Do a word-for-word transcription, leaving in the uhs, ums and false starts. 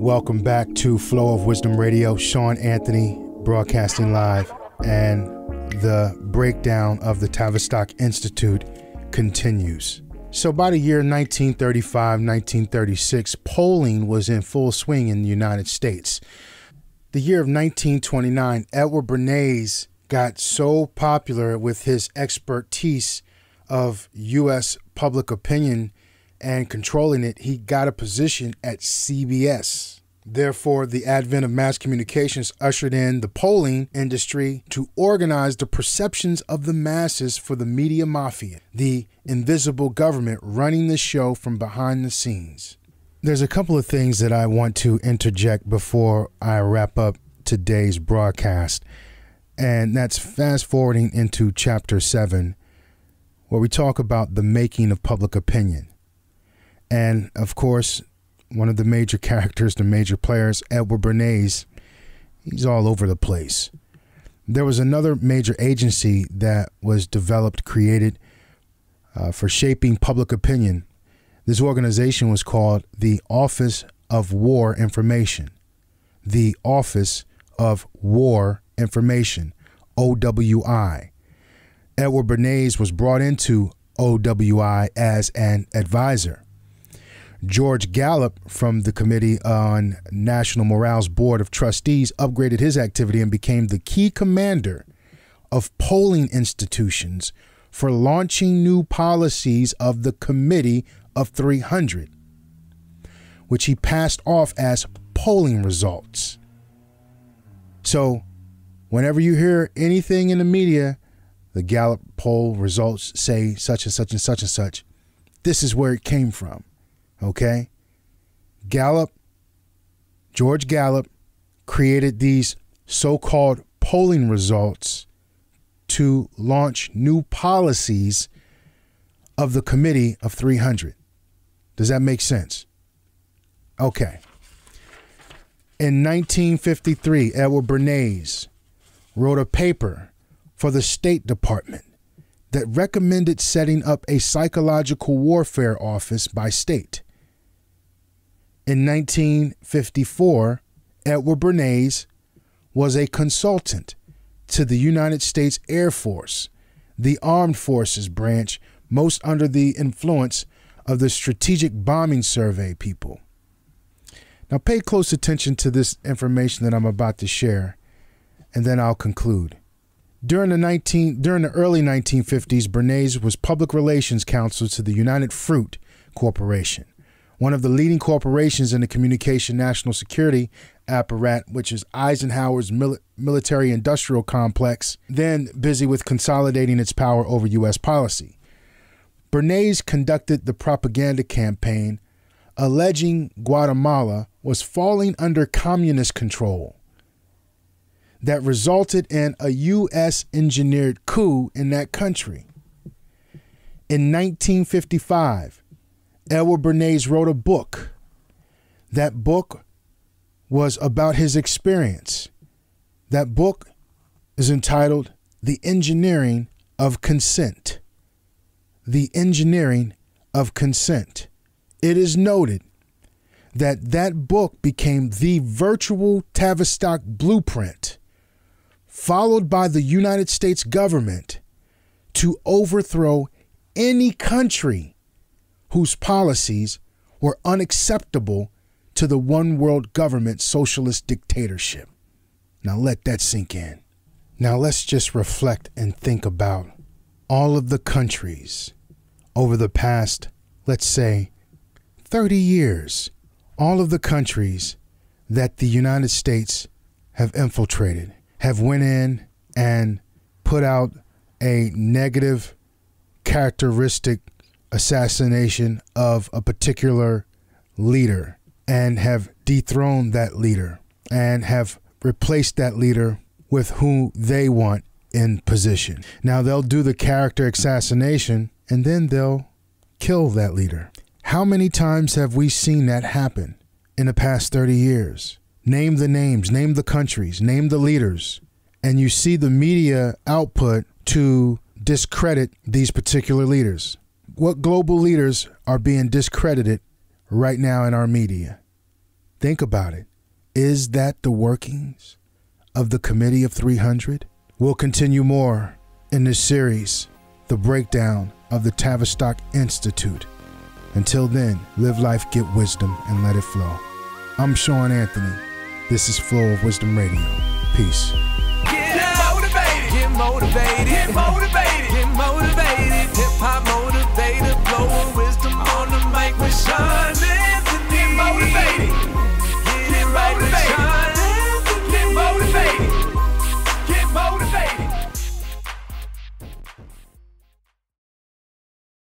Welcome back to Flow of Wisdom Radio. Sean Anthony broadcasting live, and the breakdown of the Tavistock Institute continues. So by the year nineteen thirty-five, nineteen thirty-six, polling was in full swing in the United States. The year of nineteen twenty-nine, Edward Bernays got so popular with his expertise of U S public opinion and controlling it, he got a position at C B S. Therefore, the advent of mass communications ushered in the polling industry to organize the perceptions of the masses for the media mafia, the invisible government running the show from behind the scenes. There's a couple of things that I want to interject before I wrap up today's broadcast, and that's fast forwarding into chapter seven, where we talk about the making of public opinion. And of course, one of the major characters, the major players, Edward Bernays, he's all over the place. There was another major agency that was developed, created uh, for shaping public opinion. This organization was called the Office of War Information. The Office of War Information, O W I. Edward Bernays was brought into O W I as an advisor. George Gallup from the Committee on National Morale's Board of Trustees upgraded his activity and became the key commander of polling institutions for launching new policies of the Committee of three hundred, which he passed off as polling results. So whenever you hear anything in the media, the Gallup poll results say such and such and such and such, this is where it came from. Okay? Gallup, George Gallup created these so-called polling results to launch new policies of the Committee of three hundred. Does that make sense? Okay. In nineteen fifty-three, Edward Bernays wrote a paper for the State Department that recommended setting up a psychological warfare office by state. In nineteen fifty-four, Edward Bernays was a consultant to the United States Air Force, the Armed Forces branch most under the influence of the Strategic Bombing Survey people. Now pay close attention to this information that I'm about to share, and then I'll conclude. During the nineteen during the early nineteen fifties, Bernays was public relations counsel to the United Fruit Corporation, one of the leading corporations in the communication national security apparatus, which is Eisenhower's mil military-industrial complex, then busy with consolidating its power over U S policy. Bernays conducted the propaganda campaign alleging Guatemala was falling under communist control that resulted in a U S-engineered coup in that country. In nineteen fifty-five, Edward Bernays wrote a book. That book was about his experience. That book is entitled The Engineering of Consent. The Engineering of Consent. It is noted that that book became the virtual Tavistock blueprint, followed by the United States government to overthrow any country whose policies were unacceptable to the one world government socialist dictatorship. Now let that sink in. Now let's just reflect and think about all of the countries over the past, let's say, thirty years, all of the countries that the United States have infiltrated, have went in and put out a negative characteristic assassination of a particular leader and have dethroned that leader and have replaced that leader with who they want in position. Now they'll do the character assassination and then they'll kill that leader. How many times have we seen that happen in the past thirty years? Name the names, name the countries, name the leaders, and you see the media output to discredit these particular leaders. What global leaders are being discredited right now in our media? Think about it. Is that the workings of the Committee of three hundred? We'll continue more in this series, The Breakdown of the Tavistock Institute. Until then, live life, get wisdom, and let it flow. I'm Sean Anthony. This is Flow of Wisdom Radio. Peace. Get motivated, get motivated, get motivated, get motivated. Hip hop motivated, flow of wisdom on the mic with Sean.